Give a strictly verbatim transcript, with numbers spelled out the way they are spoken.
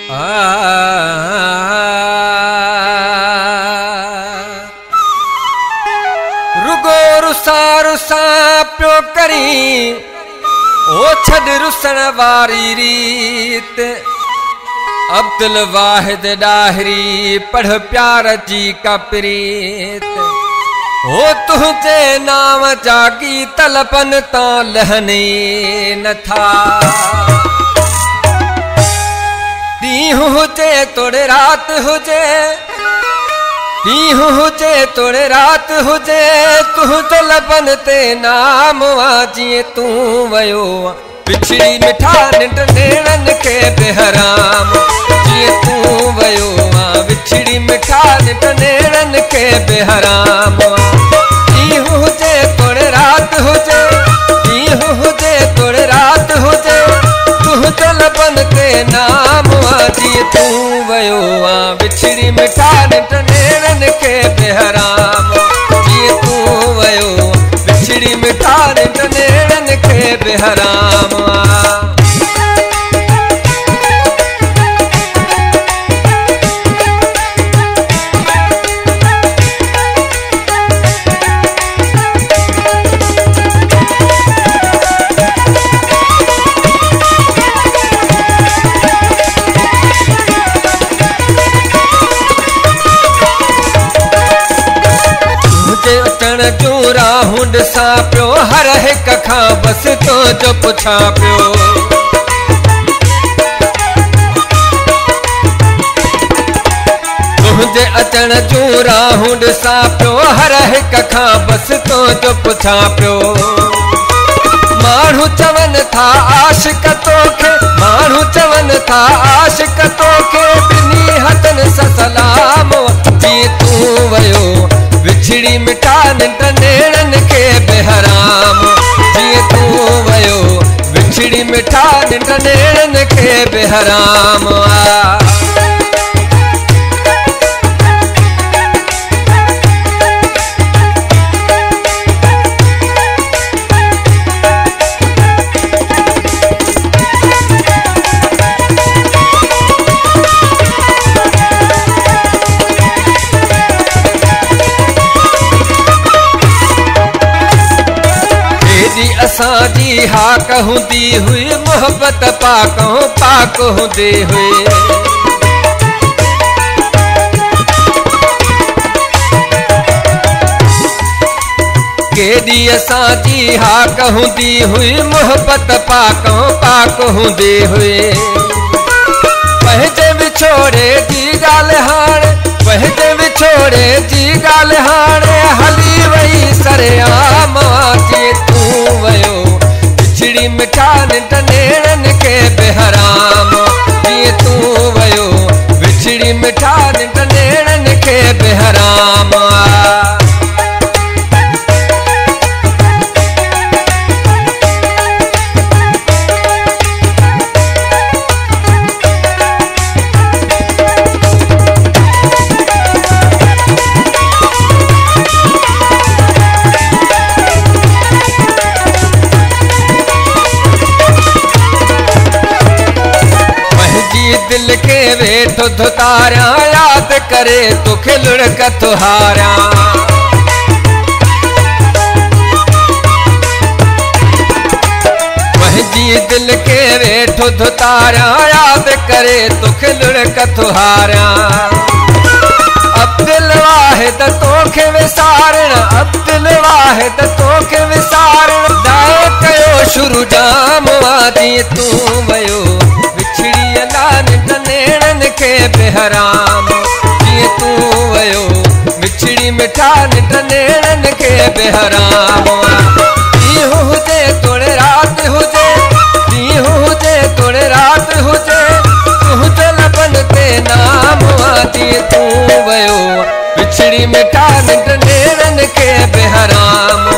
रुगो रुसा रुसा प्यो करी ओ छद रुसण वारी रीत अब्दुल वाहिद डाहरी पढ़ प्यार जी का प्रीत हो तुझे नाम जागी तलपन ता लहने न था दीहु हुजे तोड़े रात हुजे दीहु हुजे तोड़े रात हुजे तू तलपन ते नाम आजिए तू वयो बिछड़ी मिठा निंड नेड़न के बेहराम जिए तू वयो बिछड़ी मिठा निंड नेड़न के बेहराम दीहु हुजे तोड़े रात हुजे दीहु हुजे तोड़े रात हुजे तू तलपन ते नाम आजिए तू वयो बिछड़ी मिठा निंड नेड़न के बेहराम जिए तू वयो बिछड़ी मिठा निंड नेड़न के बेहराम चूरा हुंड सा प्यो हर हिक खां बस तो जो पुछा प्यो तुझे अचण चूरा हुंड सा प्यो हर हिक खां बस तो जो पुछा प्यो माण्हू चवन था आशिक तोखे माण्हू चवन था आशिक तोखे बिनी हथन सा सलाम जी तू वयो बिछड़ी मिठा निंड नेड़न के बेहराम जिए तू वयो बिछड़ी मिठा निंड नेड़न के बेहराम आ असांजी हाक हुंदी हुई मोहब्बत पाकों पाक हुंदे हुए केडी असांजी हाक हुंदी हुई मोहब्बत पाकों पाक हुंदे हुए पंहिंजे विछोड़े जी ॻाल्हि हाणे पंहिंजे विछोड़े जी ॻाल्हि हाणे हली वई सरेआम जी तू वयो बिछड़ी मिठा निंड नेड़न के बेहराम जी तू वयो बिछड़ी मिठा निंड नेड़न के बेहराम दिल के वेठ धुतारा याद करे तो खिलुड़क तुहारा जी दिल के वेठ धुतारा याद करे तो खिलुड़क तुहारा अब्दुल वाहिद तोखे विसारण अब्दुल वाहिद तोखे विसारण दाए कयो शुरू जाम आदि तू वयो बिछड़ी निंड नेड़न के बेहराम जी तू वयो बिछड़ी मिठा निंड नेड़न के बेहराम दीहु हुजे तोड़े रात हुजे दीहु हुजे तोड़े रात हुजे तू तलपन ते नाम आदि तू वयो बिछड़ी मिठा निंड नेड़न के बेहराम